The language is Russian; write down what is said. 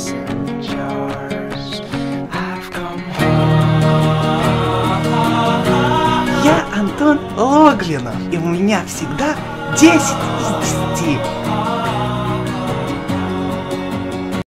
Я Антон Логвинов, и у меня всегда 10 из 10.